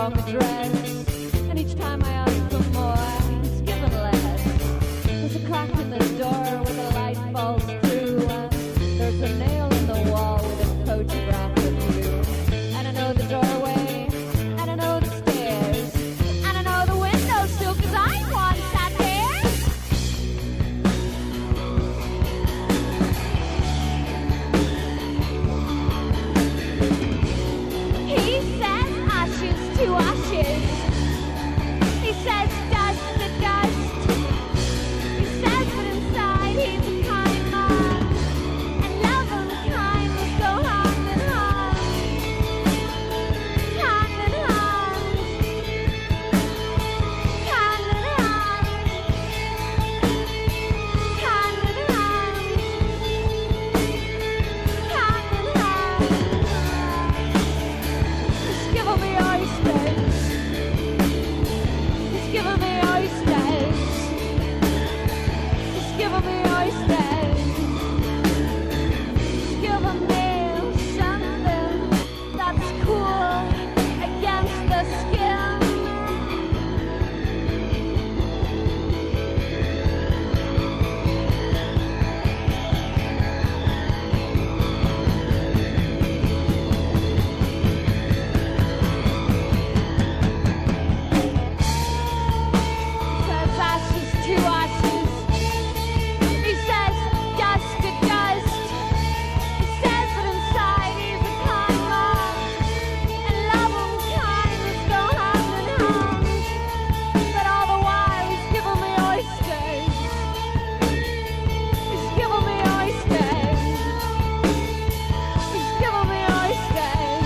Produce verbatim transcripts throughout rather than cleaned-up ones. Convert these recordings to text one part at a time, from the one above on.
on my dress, and each time I ask for more, he's given less. There's a crack in the door where the light falls through, and there's a nail in the wall with a photograph of you. And I know the doorway, and I know the stairs, and I know the windows too, 'cause I once sat there. He says ashes to ashes. He says dust to dust. He says that inside he's a kind man, and love and kindness go hand in hand, hand in hand, hand in hand, hand in hand, hand in hand. He's given me oysters. He's given me oysters. He's given me oysters. He's given me something that's cool against the skin. Says ashes to ashes. He says dust to dust. He says that inside he's a kind man, and love and kindness go hand in hand. But all the while he's given me oysters. He's given me oysters. He's given me oysters.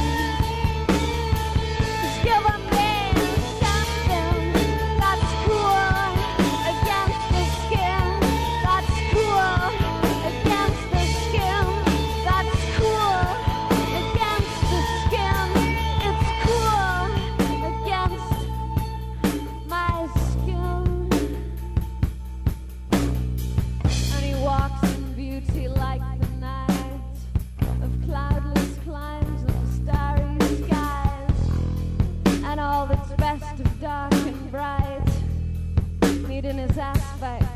He's given me something that's cool against the skin. That's cool against the skin. That's cool against the skin. It's cool against my skin. And he walks in beauty like the night of cloudless climes of starry skies, and all that's best of dark and bright meet in his aspect